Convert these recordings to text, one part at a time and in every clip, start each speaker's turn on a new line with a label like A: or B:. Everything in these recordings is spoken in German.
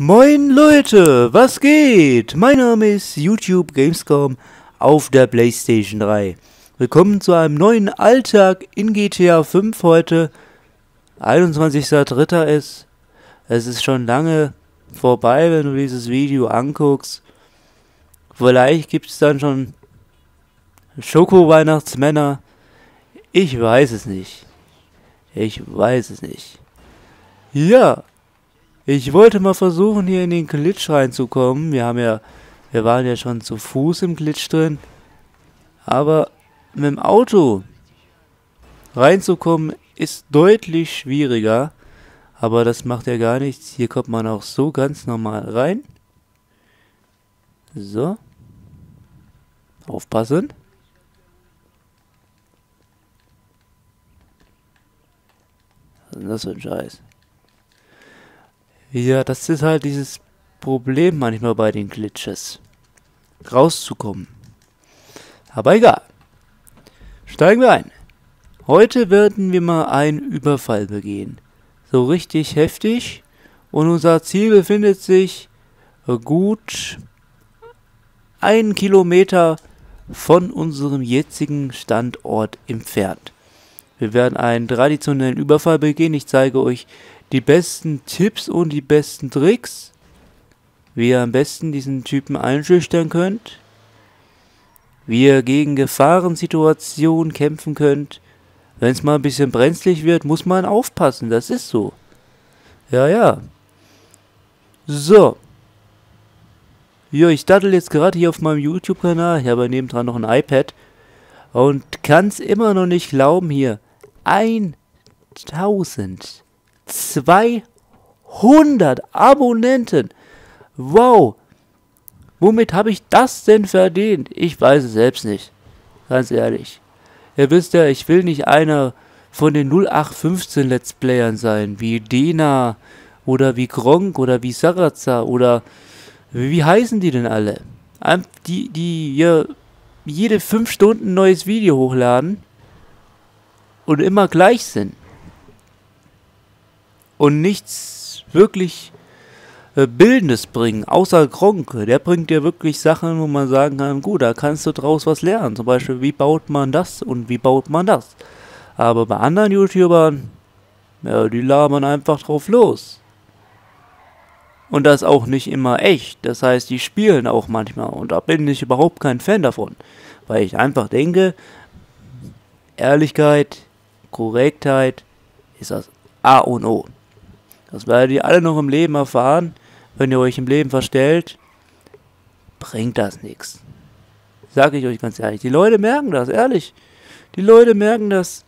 A: Moin Leute, was geht? Mein Name ist YouTube Gamescom auf der PlayStation 3. Willkommen zu einem neuen Alltag in GTA 5 heute. 21.03. ist. Es ist schon lange vorbei, wenn du dieses Video anguckst. Vielleicht gibt es dann schon Schoko-Weihnachtsmänner. Ich weiß es nicht. Ja. Ich wollte mal versuchen, hier in den Glitch reinzukommen. Wir waren ja schon zu Fuß im Glitch drin. Aber mit dem Auto reinzukommen ist deutlich schwieriger. Aber das macht ja gar nichts. Hier kommt man auch so ganz normal rein. So. Aufpassen. Was ist denn das für ein Scheiß? Ja, das ist halt dieses Problem manchmal bei den Glitches. Rauszukommen. Aber egal. Steigen wir ein. Heute werden wir mal einen Überfall begehen. So richtig heftig. Und unser Ziel befindet sich gut 1 Kilometer von unserem jetzigen Standort entfernt. Wir werden einen traditionellen Überfall begehen. Ich zeige euch die besten Tipps und die besten Tricks, wie ihr am besten diesen Typen einschüchtern könnt, wie ihr gegen Gefahrensituationen kämpfen könnt. Wenn es mal ein bisschen brenzlig wird, muss man aufpassen, das ist so. Ja. So. Ja, ich dattel jetzt gerade hier auf meinem YouTube-Kanal, ich habe nebendran noch ein iPad und kann es immer noch nicht glauben hier. 1200 Abonnenten. Wow. Womit habe ich das denn verdient? Ich weiß es selbst nicht. Ganz ehrlich. Ihr wisst ja, ich will nicht einer von den 0815 Let's Playern sein. Wie Dena oder wie Gronk oder wie Saraza oder wie heißen die denn alle? Die ja jede 5 Stunden ein neues Video hochladen und immer gleich sind. Und nichts wirklich Bildendes bringen, außer Gronk. Der bringt dir wirklich Sachen, wo man sagen kann, gut, da kannst du draus was lernen. Zum Beispiel, wie baut man das und wie baut man das. Aber bei anderen YouTubern, ja, die labern einfach drauf los. Und das auch nicht immer echt. Das heißt, die spielen auch manchmal. Und da bin ich überhaupt kein Fan davon. Weil ich einfach denke, Ehrlichkeit, Korrektheit ist das A und O. Das werdet ihr alle noch im Leben erfahren. Wenn ihr euch im Leben verstellt, bringt das nichts. Sag ich euch ganz ehrlich. Die Leute merken das, ehrlich. Die Leute merken das.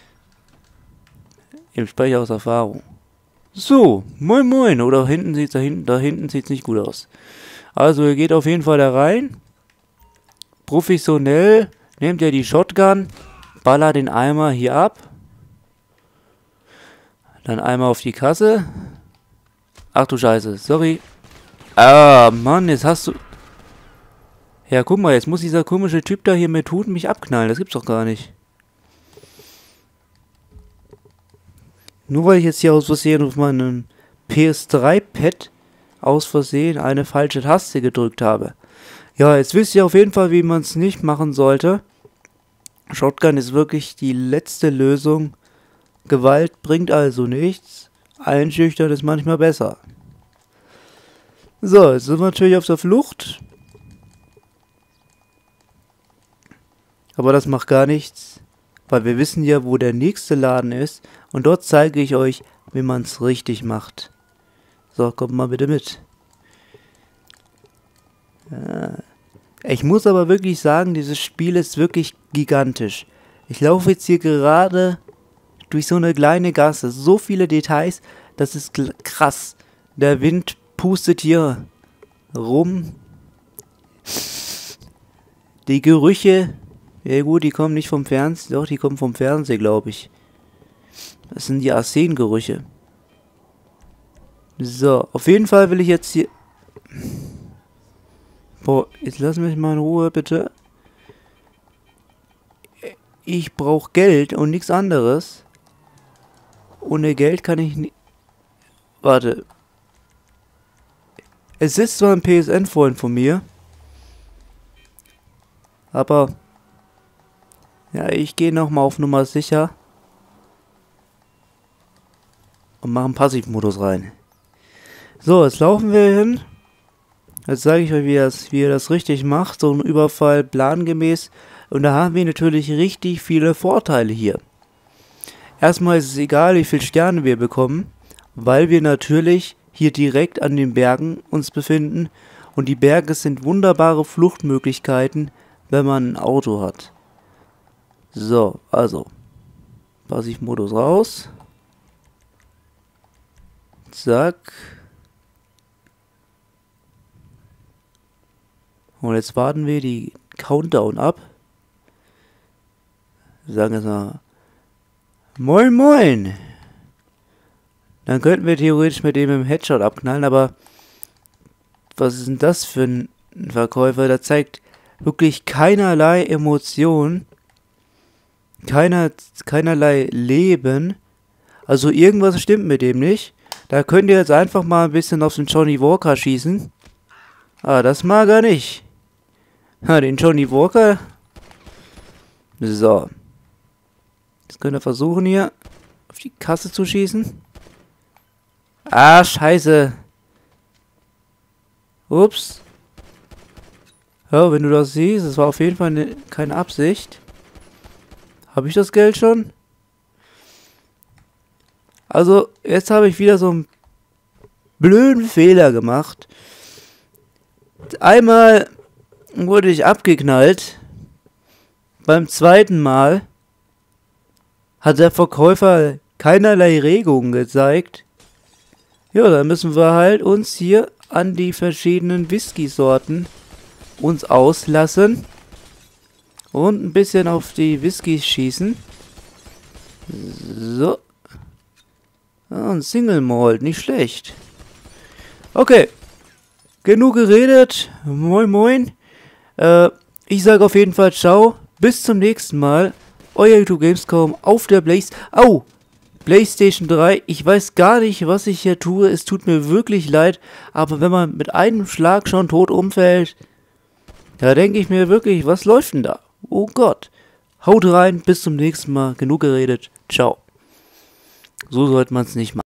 A: Ich spreche aus Erfahrung. So, moin moin. Oder da hinten sieht es nicht gut aus. Also ihr geht auf jeden Fall da rein. Professionell nehmt ihr die Shotgun, ballert den Eimer hier ab. Dann einmal auf die Kasse. Ach du Scheiße, sorry. Ah, Mann, jetzt hast du... Ja, guck mal, jetzt muss dieser komische Typ da hier mit Hut mich abknallen. Das gibt's doch gar nicht. Nur weil ich jetzt hier aus Versehen auf meinem PS3-Pad aus Versehen eine falsche Taste gedrückt habe. Ja, jetzt wisst ihr auf jeden Fall, wie man es nicht machen sollte. Shotgun ist wirklich die letzte Lösung. Gewalt bringt also nichts. Einschüchtern ist manchmal besser. So, jetzt sind wir natürlich auf der Flucht. Aber das macht gar nichts. Weil wir wissen ja, wo der nächste Laden ist. Und dort zeige ich euch, wie man es richtig macht. So, kommt mal bitte mit. Ja. Ich muss aber wirklich sagen, dieses Spiel ist wirklich gigantisch. Ich laufe jetzt hier gerade durch so eine kleine Gasse. So viele Details, das ist krass. Der Wind pustet hier rum. Die Gerüche, ja gut, die kommen nicht vom Fernsehen, doch, die kommen vom Fernsehen, glaube ich. Das sind die Arsengerüche. So, auf jeden Fall will ich jetzt hier... Boah, jetzt lass mich mal in Ruhe, bitte. Ich brauche Geld und nichts anderes. Ohne Geld kann ich nicht... Warte. Es ist zwar ein PSN-Freund von mir, aber ja, ich gehe nochmal auf Nummer sicher und mache einen Passivmodus rein. So, jetzt laufen wir hin. Jetzt zeige ich euch, wie ihr das richtig macht. So ein Überfall plangemäß. Und da haben wir natürlich richtig viele Vorteile hier. Erstmal ist es egal, wie viele Sterne wir bekommen, weil wir natürlich hier direkt an den Bergen uns befinden. Und die Berge sind wunderbare Fluchtmöglichkeiten, wenn man ein Auto hat. So, also. Passivmodus raus. Zack. Und jetzt warten wir die Countdown ab. Wir sagen jetzt mal Moin Moin. Dann könnten wir theoretisch mit dem im Headshot abknallen, aber was ist denn das für ein Verkäufer? Der zeigt wirklich keinerlei Emotion, keinerlei Leben. Also irgendwas stimmt mit dem nicht. Da könnt ihr jetzt einfach mal ein bisschen auf den Johnny Walker schießen. Ah, das mag er nicht. Den Johnny Walker. So. Jetzt könnt ihr versuchen hier auf die Kasse zu schießen. Ah, scheiße. Ups. Ja, wenn du das siehst, das war auf jeden Fall keine Absicht. Habe ich das Geld schon? Also, jetzt habe ich wieder so einen blöden Fehler gemacht. Einmal wurde ich abgeknallt. Beim zweiten Mal hat der Verkäufer keinerlei Regungen gezeigt. Ja, dann müssen wir halt uns hier an die verschiedenen Whisky-Sorten uns auslassen. Und ein bisschen auf die Whiskys schießen. So. Und Single Malt, nicht schlecht. Okay. Genug geredet. Moin moin. Ich sage auf jeden Fall ciao. Bis zum nächsten Mal. Euer YouTube Gamescom auf der PlayStation 3. Ich weiß gar nicht, was ich hier tue. Es tut mir wirklich leid. Aber wenn man mit einem Schlag schon tot umfällt, da denke ich mir wirklich, was läuft denn da? Oh Gott. Haut rein. Bis zum nächsten Mal. Genug geredet. Ciao. So sollte man es nicht machen.